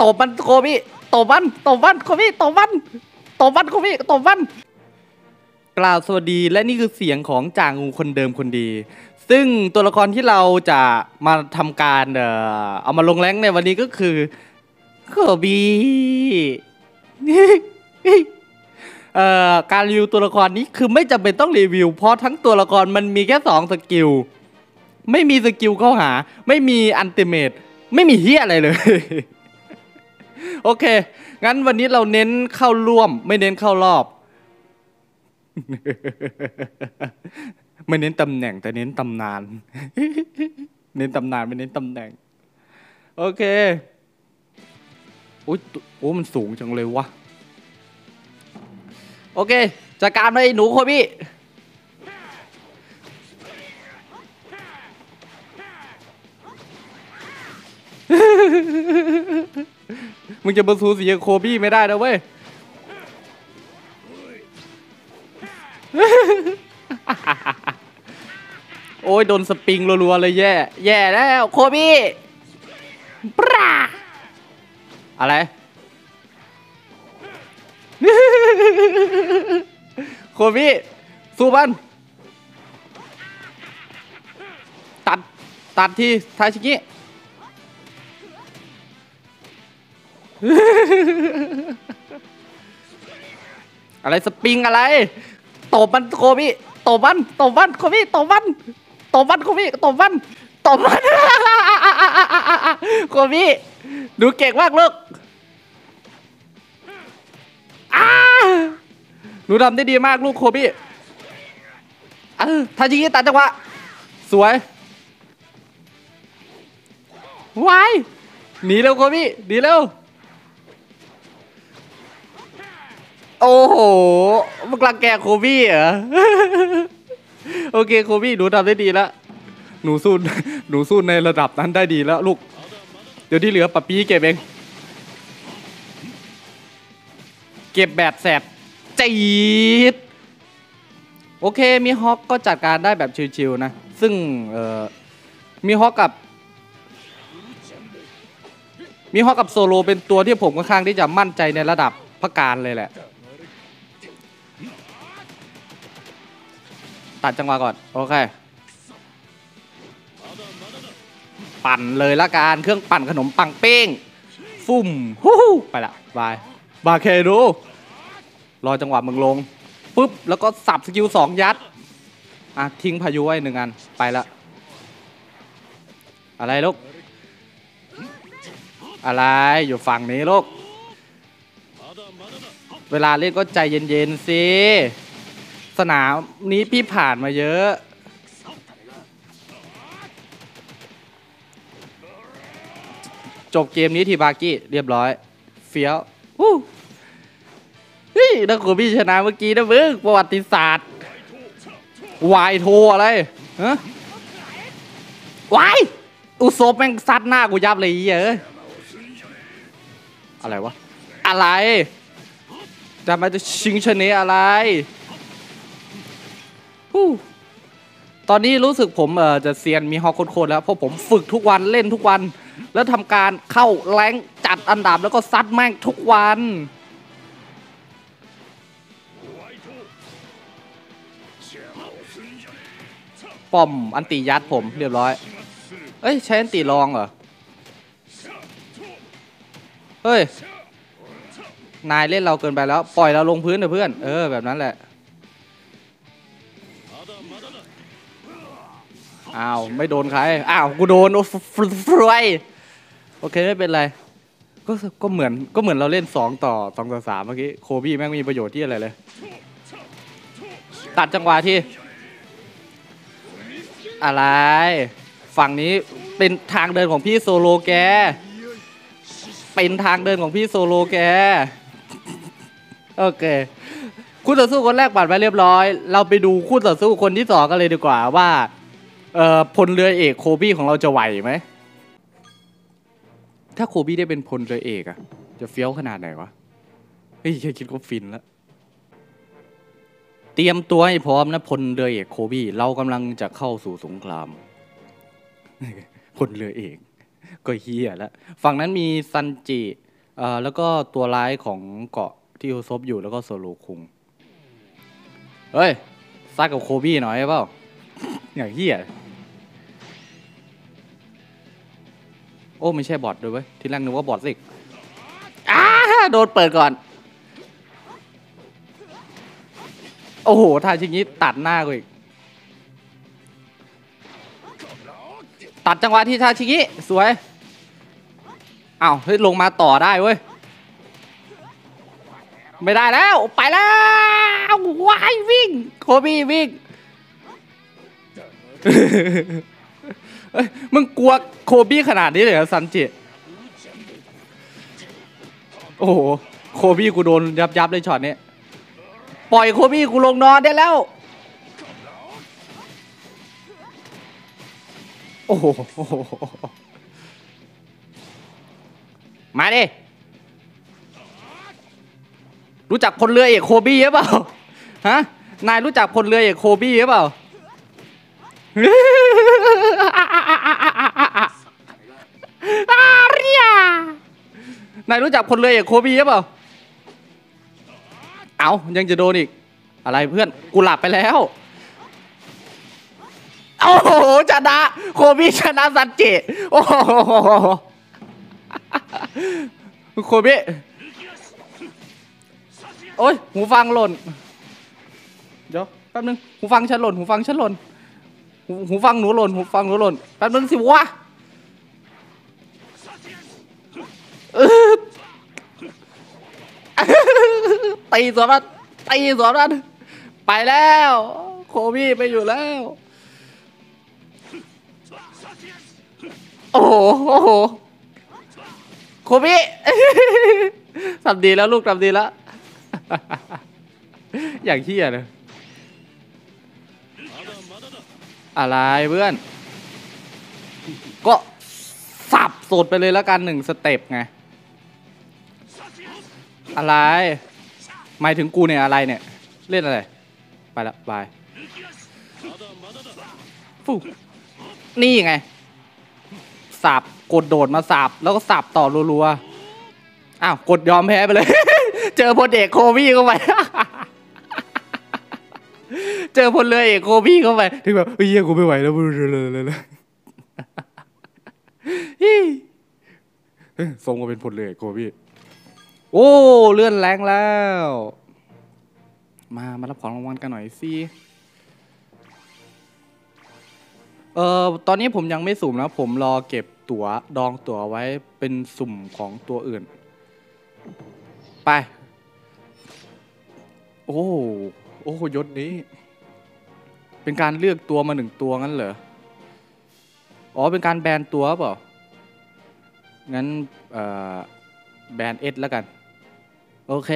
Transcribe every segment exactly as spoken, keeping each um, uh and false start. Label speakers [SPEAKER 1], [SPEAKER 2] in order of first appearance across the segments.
[SPEAKER 1] ตบมันโคบี้ตบมันตบมันโคบี้ตบมันตบมันโคบี้ตบมันกล่าวสวัสดีและนี่คือเสียงของจางงูคนเดิมคนดีซึ่งตัวละครที่เราจะมาทำการเอ่อเอามาลงแรงในวันนี้ก็คือโคบี้เอ่อการรีวิวตัวละครนี้คือไม่จำเป็นต้องรีวิวเพราะทั้งตัวละครมันมีแค่สองสกิลไม่มีสกิลเข้าหาไม่มีอันติเมตไม่มีเฮียอะไรเลยโอเคงั้นวันนี้เราเน้นเข้าร่วมไม่เน้นเข้ารอบไม่เน้นตำแหน่งแต่เน้นตำนานเน้นตำนานไม่เน้นตำแหน่งโอเคโอ้ยโอ้มันสูงจังเลยวะโอเคจัดการไปหนูโคบี้มึงจะมาสูสีกับโคบี้ไม่ได้นะเว้ยโอ้ยโดนสปริงรัวๆเลยแย่แย่แล้วโคบี้ปราอะไรโคบี้สู้มันตัดตัดที่ทาชิกิอะไรสปริงอะไรตบมันโคบี้ตบมันตบมันโคบี้ตบมันตบมันโคบี้ตบมันตบมันโคบี้ดูเก่งมากลูกหนูทำได้ดีมากลูกโคบี้เออทาชิกิตัดจังหวะสวยวายหนีเร็วโคบี้หนีเร็วโอ้โหมันกลังแกโคบี้เหรอโอเคโคบี้หนูทำได้ดีแล้วหนูสู้หนูสู้ในระดับนั้นได้ดีแล้วลูกเดี๋ยวที่เหลือปะปี้เก็บเองเก็บแบบแสบจี๊ดโอเคมีฮอกก็จัดการได้แบบชิวๆนะซึ่งเอ่อมีฮอกกับมีฮอกกับโซโลเป็นตัวที่ผมค่อนข้างที่จะมั่นใจในระดับพระการเลยแหละตัดจังหวะก่อนโอเคปั่นเลยละกันเครื่องปั่นขนมปังเป้งฟุ่มฮู้ไปละบายบาเคดูรอจังหวะมึงลงปุ๊บแล้วก็สับสกิลสองยัดอ่ะทิ้งพายุไว้หนึ่งอันไปละอะไรลูกอะไรอยู่ฝั่งนี้ลูกเวลาเล่นก็ใจเย็นๆสิสนามนี้พี่ผ่านมาเยอะจบเกมนี้ทีบากี้เรียบร้อยเฟี้ยวฮู้เฮ้ยถ้าโคบี้ชนะเมื่อกี้นะมึงประวัติศาสตร์วายโทอะไรฮะวายอุศบแม่งซัดหน้ากูยับเลยเยอะอะไรวะอะไรจะมาจะชิงชนะอะไรตอนนี้รู้สึกผมเอ่อจะเซียนมีฮอกโคตรแล้วเพราะผมฝึกทุกวันเล่นทุกวันแล้วทำการเข้าแรงจัดอันดับแล้วก็ซัดแม่งทุกวันป้อมอันตียัดผมเรียบร้อยเอ้ยใช้อันตีรองเหรอเฮ้ยนายเล่นเราเกินไปแล้วปล่อยเราลงพื้นเถอะเพื่อนเออแบบนั้นแหละอ้าวไม่โดนใครอ้าวกูโดนโอ้ฟรวยโอเคไม่เป็นไรก็ก็เหมือนก็เหมือนเราเล่นสองต่อสองต่อสามเมื่อกี้โคบี้แม่งมีประโยชน์ที่อะไรเลยตัดจังหวะที่อะไรฝั่งนี้เป็นทางเดินของพี่โซโลแกเป็นทางเดินของพี่โซโลแกโอเคคู่ต่อสู้คนแรกผ่านไปเรียบร้อยเราไปดูคู่ต่อสู้คนที่สองกันเลยดีกว่าว่าเอ่อพลเรือเอกโคบี้ของเราจะไหวไหมถ้าโคบี้ได้เป็นพลเรือเอกอะจะเฟี้ยวขนาดไหนวะเฮ้ยแค่คิดก็ฟินแล้วเตรียมตัวให้พร้อมนะพลเรือเอกโคบี้เรากำลังจะเข้าสู่สงครามพลเรือเอกก็เฮียแล้วฝั่งนั้นมีซันจิเอ่อแล้วก็ตัวร้ายของเกาะที่โอซบอยู่แล้วก็โซโลคุงเฮ้ยซัดกับโคบี้หน่อยเปล่า อย่างเหี้ยโอ้ไม่ใช่บอทด้วยเว้ยทีแรกนึกว่าบอทสิอ้าโดนเปิดก่อนโอ้โหทาชิงี้ตัดหน้ากูอีกตัดจังหวะที่ทาชิงี้สวยอ้าวเฮ้ยลงมาต่อได้เว้ยไม่ได้แล้วไปแล้ววายวิ่งโคบี้วิ่งเฮ้ยมึงกลัวโคบี้ขนาดนี้เลยเหรอซันจิโอ้โหโคบี้กูโดนยับยับเลยช็อตนี้ปล่อยโคบี้กูลงนอนได้แล้วโอ้โหมาดิรู้จักพลเรือเอกโคบี้หรือเปล่าฮะนายรู้จักพลเรือเอกโคบี้หรือเปล่าอาเรียนายรู้จักพลเรือเอกโคบี้หรือเปล่าเอายังจะโดนอีกอะไรเพื่อนกูหลับไปแล้วโอ้โหชนะโคบี้ชนะซันจิโอ้โหโคบี้โอ้ยหูฟังหล่นเดี๋ยวแป๊บนึงหูฟังฉันหล่นหูฟังฉันหล่นหูหูฟังหนูหล่นหูฟังหนูหล่นแป๊บนึงสิวะตีสวนมันตีสวนมันไปแล้วโคบี้ไปอยู่แล้วโอ้โหโอ้โหโคบี้ทำดีแล้วลูกทำดีแล้วอย่างเฮี้ยเลยอะไรเพื่อนก็สับสดไปเลยแล้วกันหนึ่งสเต็ปไงอะไรหมายถึงกูเนี่ยอะไรเนี่ยเล่นอะไรไปละบายฟูนี่ไงสับกดโดดมาสับแล้วก็สับต่อรัวๆอ้าวกดยอมแพ้ไปเลย เจอพลเอกโคบี้เข้าไป เจอพลเรือเอกโคบี้เข้าไปถึงแบบเฮ้ยกูไม่ไหวแล้วเลยส่งมาเป็นพลเรือเอกโคบี้โอ้เลื่อนแรงแล้วมามารับของรางวัลกันหน่อยสิเอ่อตอนนี้ผมยังไม่สุ่มนะผมรอเก็บตั๋วดองตั๋วไว้เป็นสุ่มของตัวอื่นไปโอ้โอ้ยศนี้เป็นการเลือกตัวมาหนึ่งตัวงั้นเหรออ๋อเป็นการแบนตัวเปล่างั้นเอ่อแบนเอสแล้วกันโอเค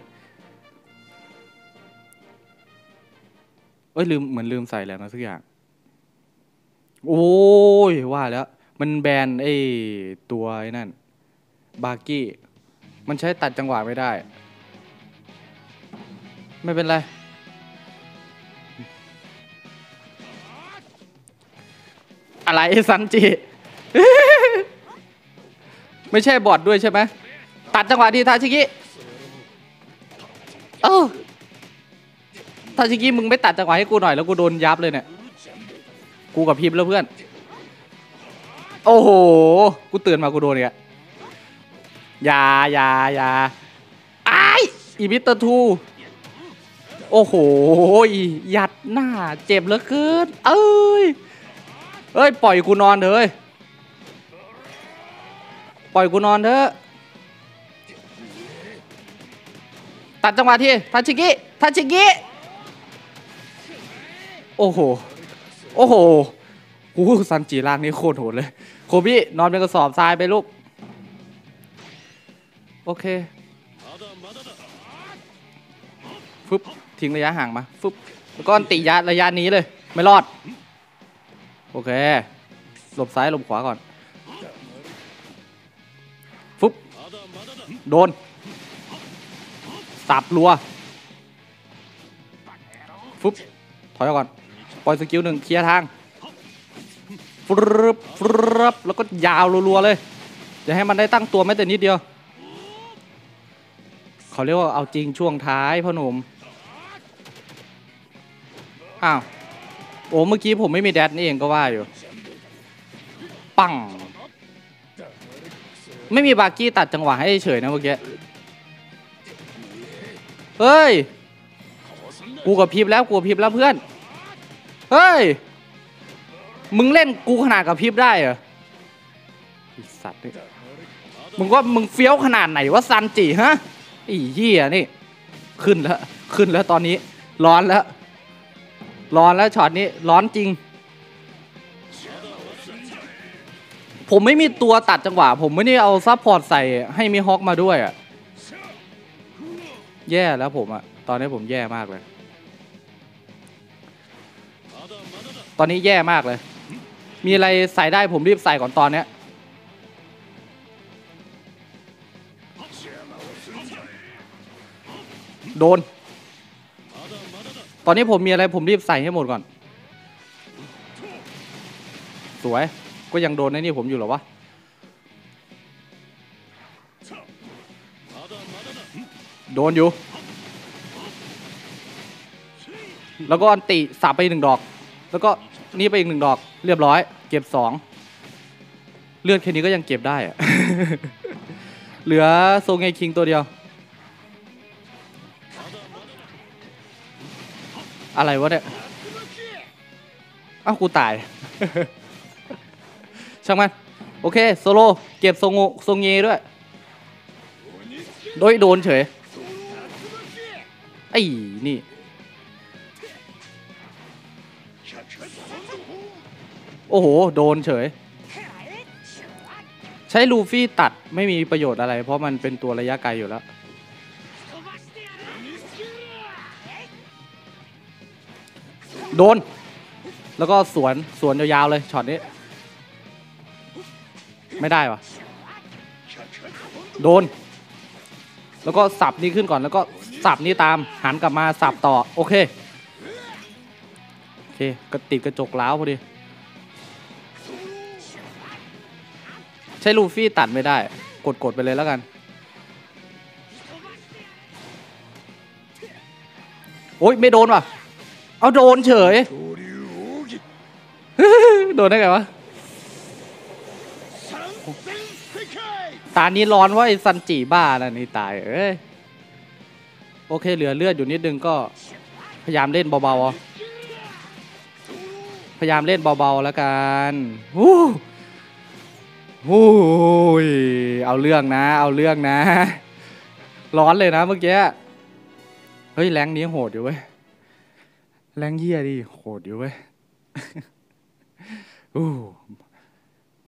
[SPEAKER 1] เอ้ยลืมเหมือนลืมใส่แล้วนะสักอย่างโอ้ยว่าแล้วมันแบนไอ้ตัวไอ้นั่นบาร์กี้มันใช้ตัดจังหวะไม่ได้ไม่เป็นไรอะไรซันจิ ไม่ใช่บอทด้วยใช่ไหมตัดจังหวะที่ทาชิกิเออทาชิกิมึงไม่ตัดจังหวะให้กูหน่อยแล้วกูโดนยับเลยเนี่ยกูกับพิมพ์แล้วเพื่อนโอ้โหกูตื่นมากูโดนเนี่ยยายายาไออีมิเตอร์ทูโอ้โหยัดหน้าเจ็บเหลือเกินเอ้ยเอ้ยปล่อยกูนอนเถอะปล่อยกูนอนเถอะตัดจังหวะที่ทาชิกิทาชิกิโอ้โหโอ้โหหูซันจิร่างนี้โคตรโหดเลยโคบี้นอนเป็นกระสอบทรายไปลูกโอเคฟึบทิ้งระยะห่างมาฟึบแล้วก็ติยะระยะนี้เลยไม่รอดโอเคหลบซ้ายหลบขวาก่อนฟึบโดนสับรัวฟึบถอยก่อนปล่อยสกิลหนึ่งเคลียร์ทางฟึบฟึบแล้วก็ยาวรัวๆเลยจะให้มันได้ตั้งตัวแม้แต่นิดเดียวเขาเรียกว่าเอาจริงช่วงท้ายพ่อหนุ่มอ้าวโอ้เมื่อกี้ผมไม่มีแดดนี่เองก็ว่าอยู่ปังไม่มีบาร์กี้ตัดจังหวะให้เฉยนะเมื่อกี้เฮ้ยกูกับพริบแล้วกูกับพริบแล้วเพื่อนเฮ้ยมึงเล่นกูขนาดกับพริบได้เหรอไอ้สัตว์นี่มึงว่ามึงเฟี้ยวขนาดไหนวะซันจิฮะไอ้เหี้ยนี่ขึ้นแล้วขึ้นแล้วตอนนี้ร้อนแล้วร้อนแล้วช็อตนี้ร้อนจริงผมไม่มีตัวตัดจังหวะผมไม่ได้เอาซับพอร์ตใส่ให้มีฮอกมาด้วยอ่ะแย่แล้วผมอ่ะตอนนี้ผมแย่มากเลยตอนนี้แย่มากเลยมีอะไรใส่ได้ผมรีบใส่ก่อนตอนเนี้ยโดนตอนนี้ผมมีอะไรผมรีบใส่ให้หมดก่อนสวยก็ยังโดนในนี่ผมอยู่หรอวะโดนอยู่แล้วก็อันติสับไปหนึ่งดอกแล้วก็นี่ไปอีกหนึ่งดอกเรียบร้อยเก็บสองเลือดแค่นี้ก็ยังเก็บได้อะ เหลือโซเงคิงตัวเดียวอะไรวะเนี่ยอ้าวกูตาย ช่างมันโอเคโซโลเก็บโซงโซเงด้วยโดยโดนเฉยไอ้นี่โอ้โหโดนเฉยใช้ลูฟี่ตัดไม่มีประโยชน์อะไรเพราะมันเป็นตัวระยะไกลอยู่แล้วโดนแล้วก็สวนสวนยาวๆเลยช็อตนี้ไม่ได้วะโดนแล้วก็สับนี้ขึ้นก่อนแล้วก็สับนี้ตามหันกลับมาสับต่อโอเคโอเคก็ติดกระจกล้าวพอดีใช้ลูฟี่ตัดไม่ได้กดกดไปเลยแล้วกันโอ๊ยไม่โดนว่ะเอาโดนเฉย โดนได้ไงวะตานี้ร้อนว่าไอ้ซันจิบ้าแล้วนี่ตายเอ้ยโอเคเหลือเลือดอยู่นิดนึงก็พยายามเล่นเบาๆพยายามเล่นเบาๆแล้วกันฮู้ฮู้ยเอาเรื่องนะเอาเรื่องนะร้อนเลยนะเมื่อกี้เฮ้ยแรงนี้โหดอยู่เว้ยแรงเหี้ยดิโหดอยู่เว้ยอู้